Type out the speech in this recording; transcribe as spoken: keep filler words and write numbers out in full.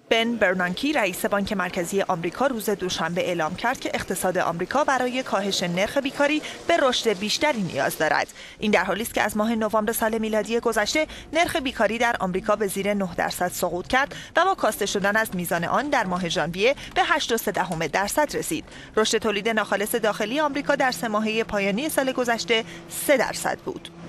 بن برنانکی رئیس بانک مرکزی آمریکا روز دوشنبه اعلام کرد که اقتصاد آمریکا برای کاهش نرخ بیکاری به رشد بیشتری نیاز دارد. این در حالی است که از ماه نوامبر سال میلادی گذشته نرخ بیکاری در آمریکا به زیر نه درصد سقوط کرد و با کاسته شدن از میزان آن در ماه ژانویه به هشت و سه دهم درصد رسید. رشد تولید ناخالص داخلی آمریکا در سه ماهه پایانی سال گذشته سه درصد بود.